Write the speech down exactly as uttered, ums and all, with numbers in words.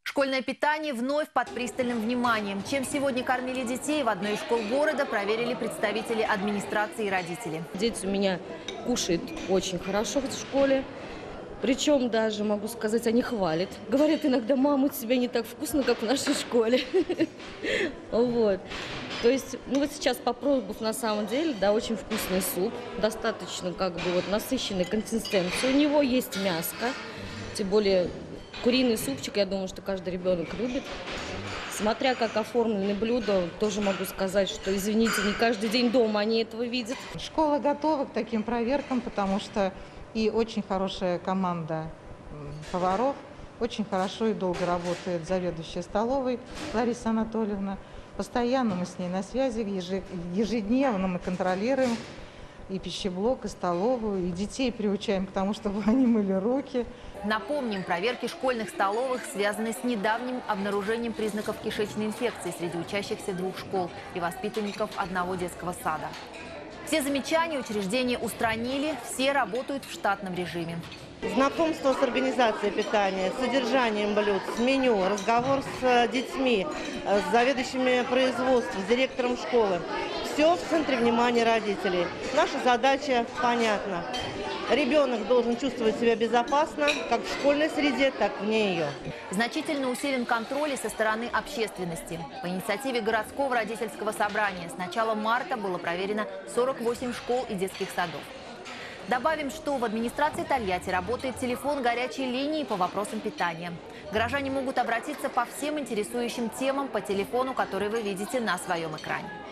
Школьное питание вновь под пристальным вниманием. Чем сегодня кормили детей в одной из школ города, проверили представители администрации и родители. Дети у меня кушают очень хорошо в школе. Причем даже, могу сказать, они хвалят. Говорят иногда: мама, у тебя не так вкусно, как в нашей школе. Вот. То есть, ну вот сейчас попробовав, на самом деле, да, очень вкусный суп. Достаточно как бы вот насыщенной консистенции. У него есть мяско. Тем более куриный супчик, я думаю, что каждый ребенок любит. Смотря как оформлены блюда, тоже могу сказать, что, извините, не каждый день дома они этого видят. Школа готова к таким проверкам, потому что и очень хорошая команда поваров, очень хорошо и долго работает заведующая столовой Лариса Анатольевна. Постоянно мы с ней на связи, ежедневно мы контролируем и пищеблок, и столовую, и детей приучаем к тому, чтобы они мыли руки. Напомним, проверки школьных столовых связаны с недавним обнаружением признаков кишечной инфекции среди учащихся двух школ и воспитанников одного детского сада. Все замечания учреждения устранили, все работают в штатном режиме. Знакомство с организацией питания, с содержанием блюд, с меню, разговор с детьми, с заведующими производством, с директором школы. Все в центре внимания родителей. Наша задача понятна. Ребенок должен чувствовать себя безопасно, как в школьной среде, так и вне ее. Значительно усилен контроль и со стороны общественности. По инициативе городского родительского собрания с начала марта было проверено сорок восемь школ и детских садов. Добавим, что в администрации Тольятти работает телефон горячей линии по вопросам питания. Горожане могут обратиться по всем интересующим темам по телефону, который вы видите на своем экране.